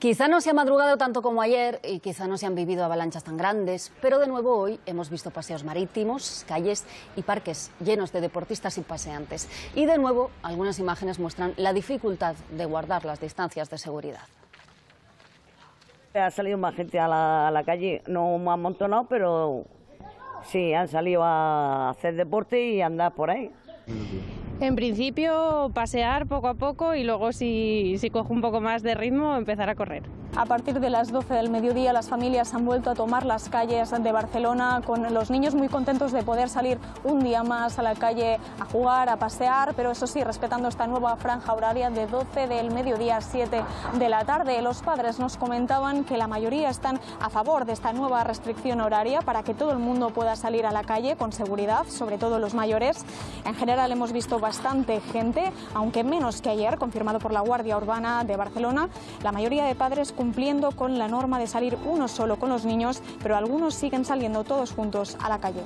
Quizá no se ha madrugado tanto como ayer y quizá no se han vivido avalanchas tan grandes, pero de nuevo hoy hemos visto paseos marítimos, calles y parques llenos de deportistas y paseantes. Y de nuevo algunas imágenes muestran la dificultad de guardar las distancias de seguridad. Ha salido más gente a la calle, no más amontonado, pero sí, han salido a hacer deporte y a andar por ahí. En principio pasear poco a poco y luego si cojo un poco más de ritmo empezar a correr. A partir de las 12 del mediodía las familias han vuelto a tomar las calles de Barcelona, con los niños muy contentos de poder salir un día más a la calle a jugar, a pasear, pero eso sí, respetando esta nueva franja horaria de 12 del mediodía a 7 de la tarde. Los padres nos comentaban que la mayoría están a favor de esta nueva restricción horaria para que todo el mundo pueda salir a la calle con seguridad, sobre todo los mayores. En general hemos visto bastante gente, aunque menos que ayer, confirmado por la Guardia Urbana de Barcelona. La mayoría de padres cumpliendo con la norma de salir uno solo con los niños, pero algunos siguen saliendo todos juntos a la calle.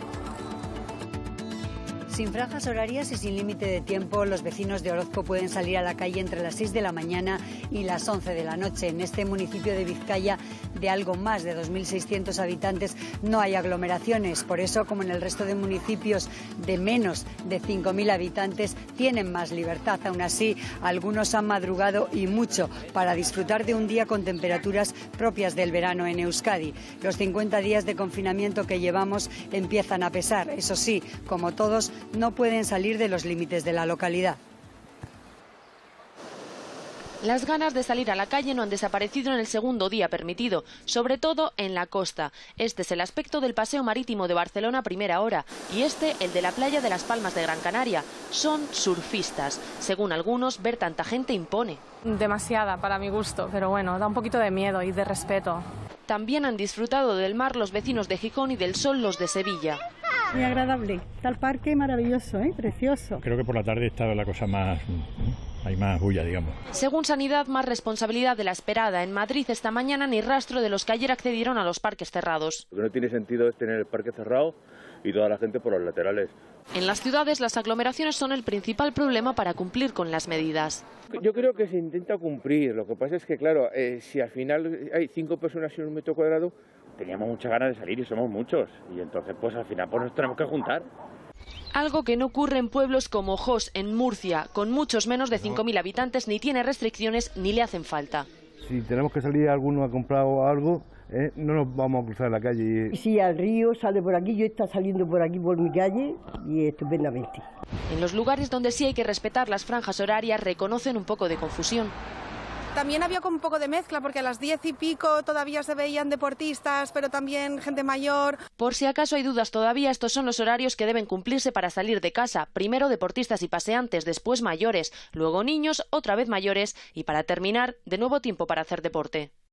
Sin franjas horarias y sin límite de tiempo, los vecinos de Orozco pueden salir a la calle entre las 6 de la mañana y las 11 de la noche. En este municipio de Vizcaya, de algo más de 2.600 habitantes, no hay aglomeraciones. Por eso, como en el resto de municipios de menos de 5.000 habitantes, tienen más libertad. Aún así, algunos han madrugado y mucho para disfrutar de un día con temperaturas propias del verano en Euskadi. Los 50 días de confinamiento que llevamos empiezan a pesar. Eso sí, como todos, no pueden salir de los límites de la localidad. Las ganas de salir a la calle no han desaparecido en el segundo día permitido, sobre todo en la costa. Este es el aspecto del paseo marítimo de Barcelona a primera hora y este el de la playa de Las Palmas de Gran Canaria. Son surfistas. Según algunos, ver tanta gente impone. Demasiada para mi gusto, pero bueno, da un poquito de miedo y de respeto. También han disfrutado del mar los vecinos de Gijón y del sol los de Sevilla. Muy agradable. Está el parque maravilloso, precioso. Creo que por la tarde estaba la cosa más... hay más bulla, digamos. Según Sanidad, más responsabilidad de la esperada. En Madrid esta mañana ni rastro de los que ayer accedieron a los parques cerrados. Lo que no tiene sentido es tener el parque cerrado y toda la gente por los laterales. En las ciudades las aglomeraciones son el principal problema para cumplir con las medidas. Yo creo que se intenta cumplir. Lo que pasa es que, claro, si al final hay 5 personas en un metro cuadrado, teníamos muchas ganas de salir y somos muchos. Y entonces, pues al final nos tenemos que juntar. Algo que no ocurre en pueblos como Jos, en Murcia, con muchos menos de 5.000 habitantes, ni tiene restricciones ni le hacen falta. Si tenemos que salir alguno a comprar algo, no nos vamos a cruzar la calle. Sí, al río sale por aquí, yo está saliendo por aquí por mi calle y estupendamente. En los lugares donde sí hay que respetar las franjas horarias reconocen un poco de confusión. También había como un poco de mezcla, porque a las 10 y pico todavía se veían deportistas, pero también gente mayor. Por si acaso hay dudas todavía, estos son los horarios que deben cumplirse para salir de casa. Primero deportistas y paseantes, después mayores, luego niños, otra vez mayores y para terminar, de nuevo tiempo para hacer deporte.